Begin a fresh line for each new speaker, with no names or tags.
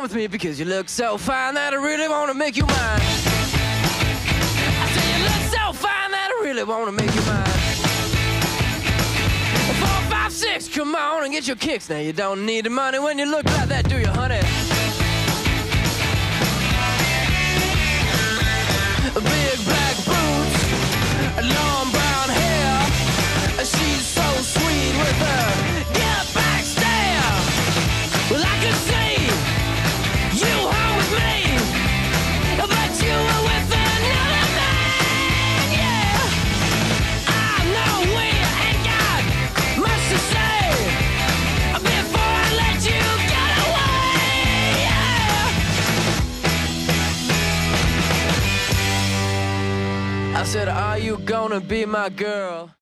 with me because you look so fine that I really want to make you mine. I say you look so fine that I really want to make you mine. 4, 5, 6, come on and get your kicks. Now you don't need the money when you look like that, do you, honey? Big black boots, long brown hair. She's so sweet with her get back stare. Well, I could see you home with me, but you were with another man, yeah. I know we ain't got much to say before I let you get away, yeah. I said, are you gonna be my girl?